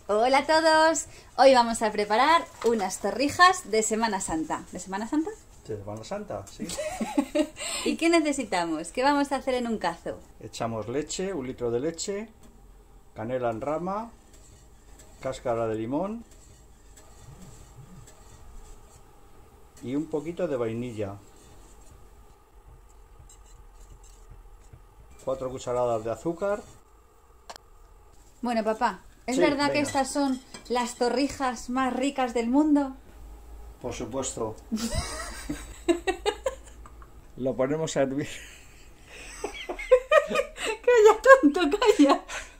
Hola a todos, hoy vamos a preparar unas torrijas de Semana Santa. ¿De Semana Santa? ¿De Semana Santa? Sí. ¿Y qué necesitamos? ¿Qué vamos a hacer en un cazo? Echamos leche, 1 litro de leche, canela en rama, cáscara de limón y un poquito de vainilla. 4 cucharadas de azúcar. Bueno, papá, ¿es Sí, verdad que venga. estas son las torrijas más ricas del mundo? Por supuesto. Lo ponemos a hervir. ¡Calla, tonto, calla!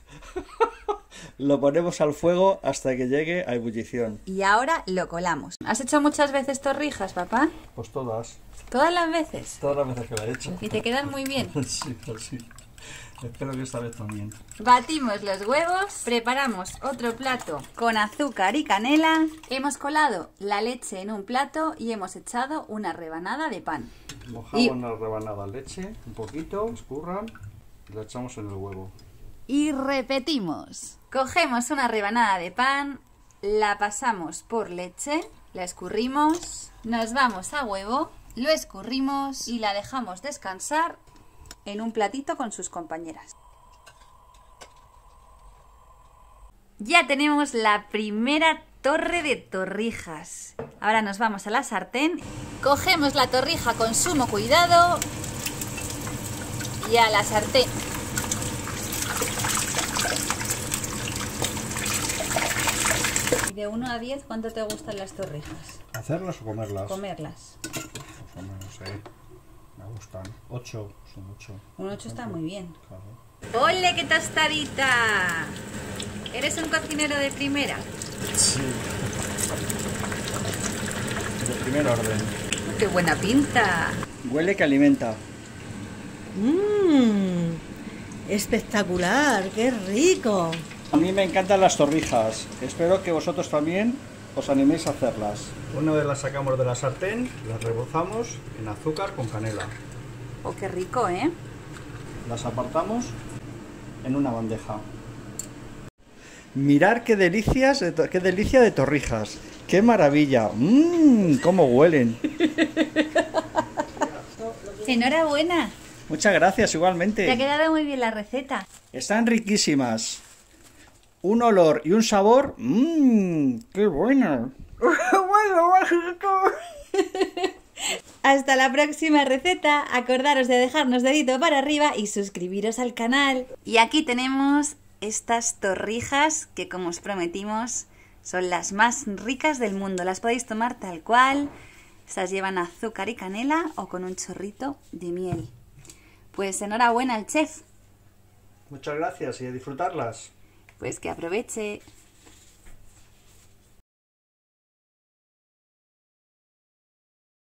Lo ponemos al fuego hasta que llegue a ebullición. Y ahora lo colamos. ¿Has hecho muchas veces torrijas, papá? Pues todas. ¿Todas las veces? Todas las veces que la he hecho. Y te quedan muy bien. Sí, pues sí. Espero que esta vez también. Batimos los huevos, preparamos otro plato con azúcar y canela, hemos colado la leche en un plato y hemos echado una rebanada de pan. Mojamos una rebanada de leche, un poquito, escurran y la echamos en el huevo. Y repetimos. Cogemos una rebanada de pan, la pasamos por leche, la escurrimos, nos vamos a huevo, lo escurrimos y la dejamos descansar en un platito con sus compañeras. Ya tenemos la primera torre de torrijas. Ahora nos vamos a la sartén. Cogemos la torrija con sumo cuidado y a la sartén. Y de 1 a 10, ¿cuánto te gustan las torrijas? ¿Hacerlas o comerlas? Comerlas. Pues hombre, no sé. Me gustan. 8, son 8. Un 8 está muy bien. Claro. ¡Ole, qué tostadita! ¿Eres un cocinero de primera? Sí. De primer orden. ¡Qué buena pinta! Huele que alimenta. Espectacular, qué rico. A mí me encantan las torrijas. Espero que vosotros también os animéis a hacerlas. Una vez las sacamos de la sartén, las rebozamos en azúcar con canela. ¡Oh, qué rico, ¿eh? Las apartamos en una bandeja. Mirar qué delicias, qué delicia de torrijas. ¡Qué maravilla! ¡Cómo huelen! ¡Enhorabuena! Muchas gracias, Te ha igualmente. quedado muy bien la receta. Están riquísimas. Un olor y un sabor. ¡Qué bueno! Hasta la próxima receta. Acordaros de dejarnos dedito para arriba y suscribiros al canal. Y aquí tenemos estas torrijas que, como os prometimos, son las más ricas del mundo. Las podéis tomar tal cual. Estas llevan azúcar y canela o con un chorrito de miel. Pues enhorabuena al chef. Muchas gracias y a disfrutarlas. Pues que aproveche.